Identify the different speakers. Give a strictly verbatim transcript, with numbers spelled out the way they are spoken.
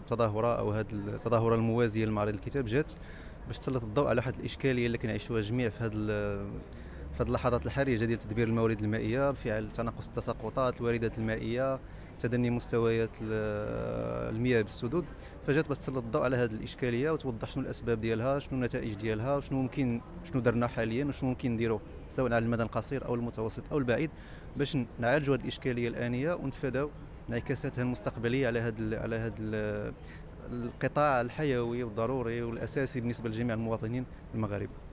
Speaker 1: التظاهره او هذه التظاهره الموازيه لمعرض الكتاب جات باش تسلط الضوء على واحد الاشكاليه اللي كنعيشوها الجميع في هذه في هذه اللحظات الحرجه ديال تدبير الموارد المائيه بفعل تناقص التساقطات، الواردات المائيه، تدني مستويات المياه بالسدود. فجات باش تسلط الضوء على هذه الاشكاليه وتوضح شنو الاسباب ديالها، شنو النتائج ديالها، وشنو ممكن شنو درنا حاليا وشنو ممكن نديرو سواء على المدى القصير او المتوسط او البعيد باش نعالجوا هذه الاشكاليه الانيه ونتفاداو انعكاساتها المستقبليه على هذا على هذا القطاع الحيوي والضروري والاساسي بالنسبه لجميع المواطنين المغاربه.